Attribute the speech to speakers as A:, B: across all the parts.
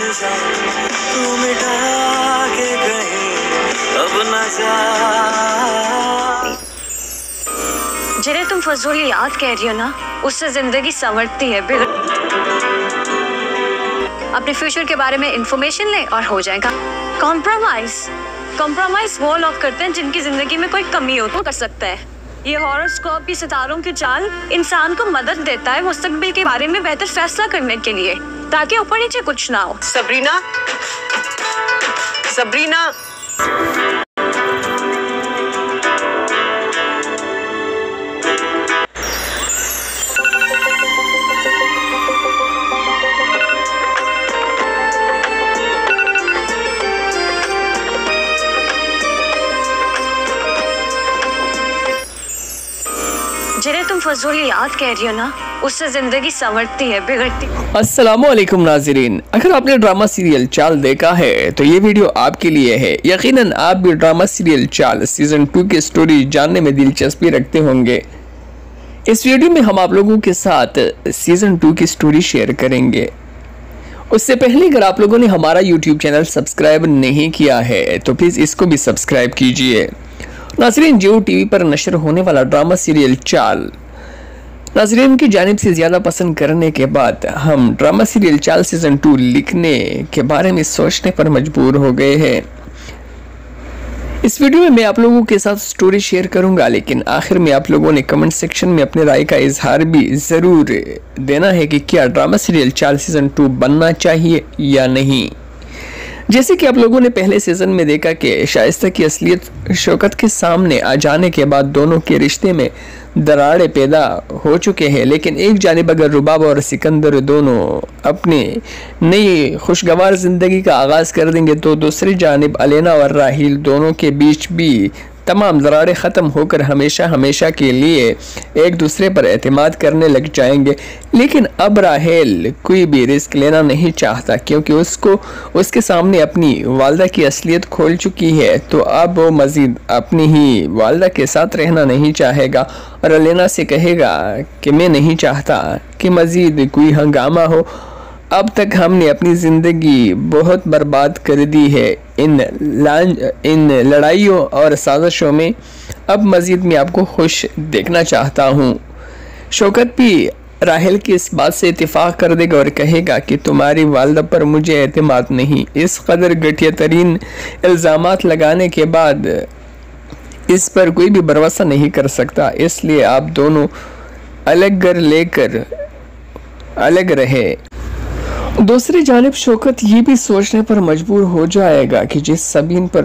A: जा तू मिटा के कहीं अब न जा।
B: जिन्हें तुम फजूल याद कह रही हो ना, उससे जिंदगी संवरती है। अपने फ्यूचर के बारे में इंफॉर्मेशन ले और हो जाएगा। कॉम्प्रोमाइज वो लोग करते हैं जिनकी जिंदगी में कोई कमी हो तो कर सकता है। ये हॉरोस्कोप की सितारों की चाल इंसान को मदद देता है मुस्तकबिल के बारे में बेहतर फैसला करने के लिए, ताकि ऊपर नीचे कुछ ना हो।
C: सबरीना
B: जिन्हें तुम फजूल याद कह रही हो ना, उससे जिंदगी संवरती है, बिगड़ती।
D: अस्सलामुअलैकुम नाज़रीन, अगर आपने ड्रामा सीरियल चाल देखा है तो ये वीडियो आपके लिए है। यकीनन आप भी ड्रामा सीरियल चाल सीजन 2 की स्टोरी जानने में दिलचस्पी रखते होंगे। इस वीडियो में हम आप लोगों के साथ सीजन 2 की स्टोरी शेयर करेंगे। उससे पहले अगर आप लोगों ने हमारा यूट्यूब चैनल सब्सक्राइब नहीं किया है तो प्लीज़ इसको भी सब्सक्राइब कीजिए। नाज़रीन, जियो टीवी पर नशर होने वाला ड्रामा सीरियल चाल नाज़रीन की जानिब से ज़्यादा पसंद करने के बाद हम ड्रामा सीरियल चाल सीज़न 2 लिखने के बारे में सोचने पर मजबूर हो गए हैं। इस वीडियो में मैं आप लोगों के साथ स्टोरी शेयर करूंगा, लेकिन आखिर में आप लोगों ने कमेंट सेक्शन में अपने राय का इजहार भी ज़रूर देना है कि क्या ड्रामा सीरियल चाल सीज़न 2 बनना चाहिए या नहीं। जैसे कि आप लोगों ने पहले सीजन में देखा कि शाइस्ता की असलियत शौकत के सामने आ जाने के बाद दोनों के रिश्ते में दरारें पैदा हो चुके हैं, लेकिन एक जानिब अगर रुबाब और सिकंदर दोनों अपनी नई खुशगवार ज़िंदगी का आगाज़ कर देंगे तो दूसरी जानिब अलेना और राहील दोनों के बीच भी तमाम दरारें ख़त्म होकर हमेशा हमेशा के लिए एक दूसरे पर एतमाद करने लग जाएंगे। लेकिन अब राहेल कोई भी रिस्क लेना नहीं चाहता, क्योंकि उसके सामने अपनी वालदा की असलियत खोल चुकी है। तो अब वो मज़ीद अपनी ही वालदा के साथ रहना नहीं चाहेगा और अलेना से कहेगा कि मैं नहीं चाहता कि मज़ीद कोई हंगामा हो। अब तक हमने अपनी ज़िंदगी बहुत बर्बाद कर दी है इन लड़ाइयों और साजिशों में। अब मज़ीद मैं आपको खुश देखना चाहता हूँ। शौकत भी राहेल की इस बात से इत्तेफाक कर देगा और कहेगा कि तुम्हारी वालदा पर मुझे एतमाद नहीं। इस कदर घटिया तरीन इल्ज़ामात लगाने के बाद इस पर कोई भी भरोसा नहीं कर सकता, इसलिए आप दोनों अलग घर लेकर अलग रहे। दूसरी जानिब शौकत ये भी सोचने पर मजबूर हो जाएगा कि जिस सबीन पर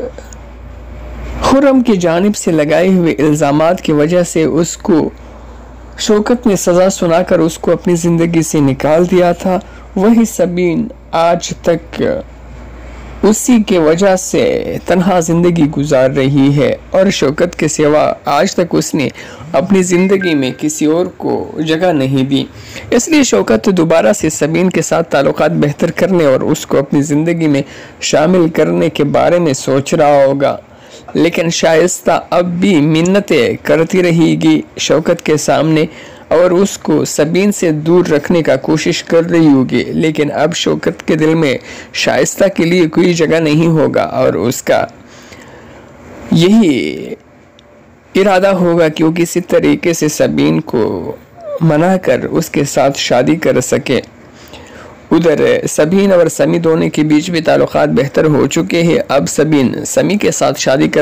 D: खुर्रम की जानिब से लगाए हुए इल्ज़ामात की वजह से उसको शौकत ने सज़ा सुनाकर उसको अपनी ज़िंदगी से निकाल दिया था, वही सबीन आज तक उसी के वजह से तन्हा ज़िंदगी गुजार रही है और शौकत के सिवा आज तक उसने अपनी ज़िंदगी में किसी और को जगह नहीं दी। इसलिए शौकत दोबारा से सबीन के साथ ताल्लुकात बेहतर करने और उसको अपनी ज़िंदगी में शामिल करने के बारे में सोच रहा होगा। लेकिन शाइस्ता अब भी मिन्नतें करती रहेगी शौकत के सामने और उसको सबीन से दूर रखने का कोशिश कर रही होगी। लेकिन अब शौकत के दिल में शाइस्ता के लिए कोई जगह नहीं होगा और उसका यही इरादा होगा कि वो किसी तरीके से सबीन को मनाकर उसके साथ शादी कर सके। उधर सबीन और समी दोनों के बीच भी ताल्लुकात बेहतर हो चुके हैं। अब सबीन समीर के साथ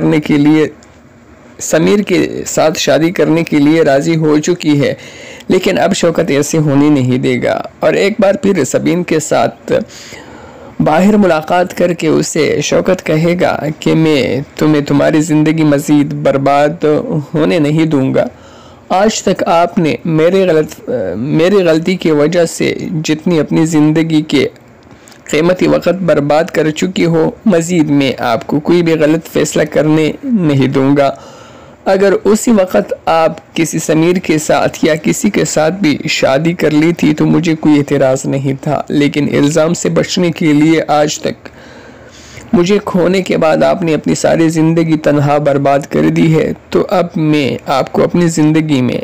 D: शादी करने के लिए राज़ी हो चुकी है, लेकिन अब शौकत ऐसे होने नहीं देगा और एक बार फिर सबीन के साथ बाहर मुलाकात करके उसे शौकत कहेगा कि मैं तुम्हें तुम्हारी ज़िंदगी मज़ीद बर्बाद होने नहीं दूंगा। आज तक आपने मेरी गलती की वजह से जितनी अपनी ज़िंदगी के कीमती वक़्त बर्बाद कर चुकी हो, मज़ीद मैं आपको कोई भी गलत फ़ैसला करने नहीं दूंगा। अगर उसी वक़्त आप किसी समीर के साथ या किसी के साथ भी शादी कर ली थी तो मुझे कोई एतराज़ नहीं था, लेकिन इल्ज़ाम से बचने के लिए आज तक मुझे खोने के बाद आपने अपनी सारी ज़िंदगी तन्हा बर्बाद कर दी है। तो अब मैं आपको अपनी ज़िंदगी में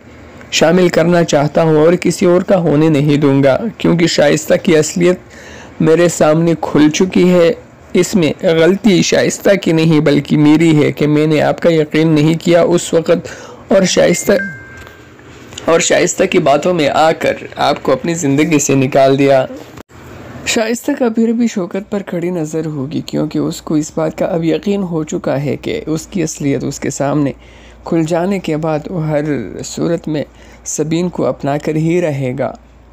D: शामिल करना चाहता हूँ और किसी और का होने नहीं दूंगा, क्योंकि शाइस्ता की असलियत मेरे सामने खुल चुकी है। इसमें गलती शाइस्ता की नहीं बल्कि मेरी है कि मैंने आपका यकीन नहीं किया उस वक़्त और शाइस्ता की बातों में आकर आपको अपनी ज़िंदगी से निकाल दिया। शाइस्ता का फिर भी शौकत पर खड़ी नज़र होगी क्योंकि उसको इस बात का अब यकीन हो चुका है कि उसकी असलियत उसके सामने खुल जाने के बाद वो हर सूरत में सबीन को अपना कर ही रहेगा।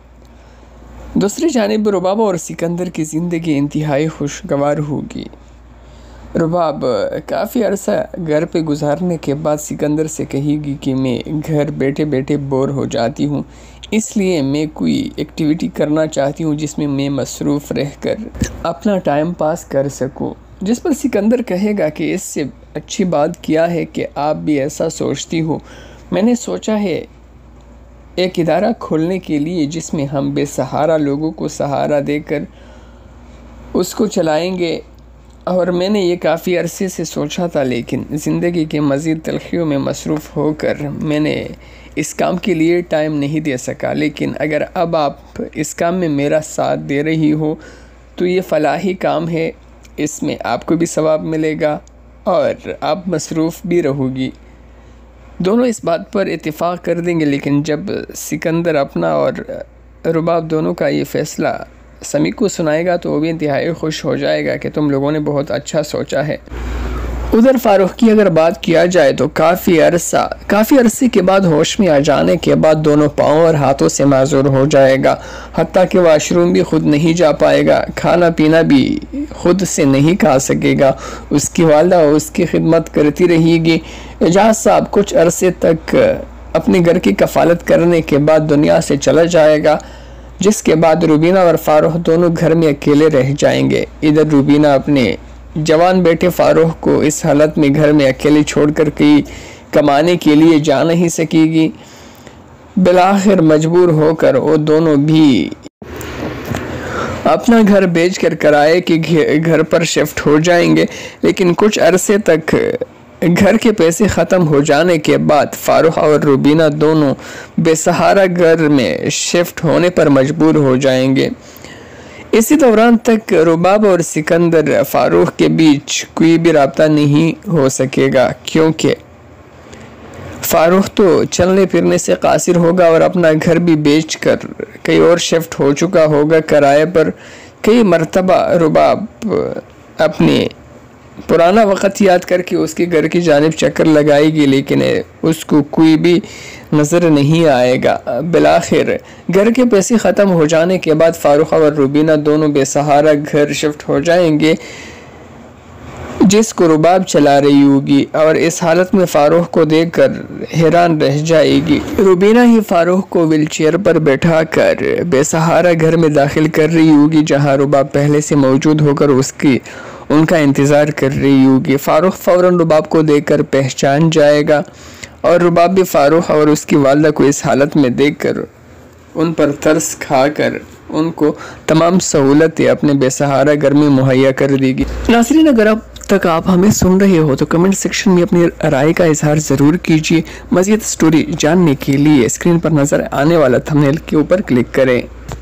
D: दूसरी जानिब रुबाब और सिकंदर की ज़िंदगी इंतहाई खुशगवार होगी। रुबाब काफ़ी अरसा घर पे गुजारने के बाद सिकंदर से कहेगी कि मैं घर बैठे बैठे बोर हो जाती हूँ, इसलिए मैं कोई एक्टिविटी करना चाहती हूँ जिसमें मैं मसरूफ़ रहकर अपना टाइम पास कर सकूँ। जिस पर सिकंदर कहेगा कि इससे अच्छी बात क्या है कि आप भी ऐसा सोचती हो। मैंने सोचा है एक इदारा खोलने के लिए जिसमें हम बेसहारा लोगों को सहारा देकर उसको चलाएंगे, और मैंने ये काफ़ी अरसे से सोचा था, लेकिन ज़िंदगी के मज़ीद तलखियों में मसरूफ़ होकर मैंने इस काम के लिए टाइम नहीं दे सका। लेकिन अगर अब आप इस काम में मेरा साथ दे रही हो तो ये फलाही काम है, इसमें आपको भी सवाब मिलेगा और आप मसरूफ़ भी रहोगी। दोनों इस बात पर इत्तेफाक कर देंगे। लेकिन जब सिकंदर अपना और रुबाब दोनों का ये फ़ैसला समी को सुनाएगा तो वो भी इंतहाई खुश हो जाएगा कि तुम लोगों ने बहुत अच्छा सोचा है। उधर फारूक की अगर बात किया जाए तो काफ़ी अरसे के बाद होश में आ जाने के बाद दोनों पाँव और हाथों से माजूर हो जाएगा। हत्ता कि वाशरूम भी खुद नहीं जा पाएगा, खाना पीना भी खुद से नहीं खा सकेगा। उसकी वालिदा उसकी खिदमत करती रहेगी। एजाज साहब कुछ अरसे तक अपने घर की कफालत करने के बाद दुनिया से चला जाएगा, जिसके बाद रुबीना और फारूक दोनों घर में अकेले रह जाएंगे। इधर रुबीना अपने जवान बेटे फारूक को इस हालत में घर में अकेले छोड़कर कहीं कमाने के लिए जा नहीं सकेगी। बिलाखिर मजबूर होकर वो दोनों भी अपना घर बेचकर किराए के घर पर शिफ्ट हो जाएंगे। लेकिन कुछ अरसे तक घर के पैसे ख़त्म हो जाने के बाद फारूक और रुबीना दोनों बेसहारा घर में शिफ्ट होने पर मजबूर हो जाएंगे। इसी दौरान तक रुबाब और सिकंदर फारूक के बीच कोई भी राब्ता नहीं हो सकेगा, क्योंकि फारूक तो चलने फिरने से कासिर होगा और अपना घर भी बेचकर कहीं और शिफ्ट हो चुका होगा किराए पर। कई मरतबा रुबाब अपने पुराना वक़्त याद करके उसके घर की जानिब चक्कर लगाएगी, लेकिन उसको कोई भी नज़र नहीं आएगा। बिलाखिर घर के पैसे ख़त्म हो जाने के बाद फारूक और रुबीना दोनों बेसहारा घर शिफ्ट हो जाएंगे जिसको रुबाब चला रही होगी, और इस हालत में फारूक को देखकर हैरान रह जाएगी। रुबीना ही फारूक को व्हीलचेयर पर बैठाकर बेसहारा घर में दाखिल कर रही होगी जहां रुबाब पहले से मौजूद होकर उनका इंतज़ार कर रही होगी। फारूक फ़ौरन रुबाब को देखकर पहचान जाएगा और रुबाब भी फारूक और उसकी वालिदा को इस हालत में देखकर उन पर तरस खाकर उनको तमाम सहूलतें अपने बेसहारा घर में मुहैया कर देगी। नाज़रीन, अगर अब तक आप हमें सुन रहे हो तो कमेंट सेक्शन में अपनी राय का इजहार ज़रूर कीजिए। मज़ीद स्टोरी जानने के लिए स्क्रीन पर नज़र आने वाला थंबनेल के ऊपर क्लिक करें।